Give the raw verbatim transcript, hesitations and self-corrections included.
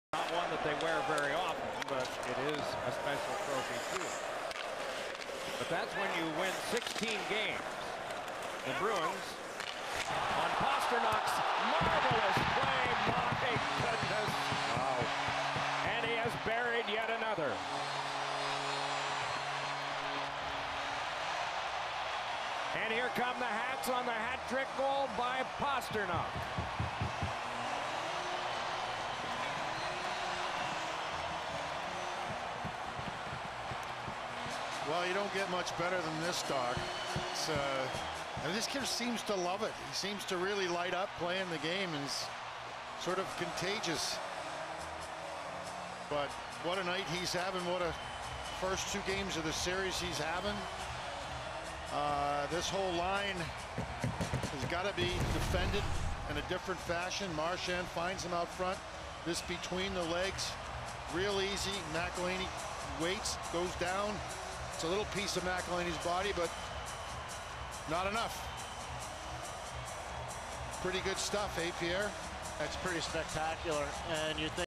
Not one that they wear very often, but it is a special trophy too. But that's when you win sixteen games. The Bruins on Pasternak's marvelous play. My goodness. Wow. And he has buried yet another. And here come the hats on the hat trick goal by Pastrnak. Well, you don't get much better than this, Doc. It's, uh, and this kid seems to love it. He seems to really light up playing the game and is sort of contagious. But what a night he's having. What a first two games of the series he's having. Uh, this whole line has got to be defended in a different fashion. Marchand finds him out front. This between the legs, real easy. McElhinney waits, goes down. It's a little piece of McElhinney's body, but not enough. Pretty good stuff, eh, Pierre? That's pretty spectacular, and you think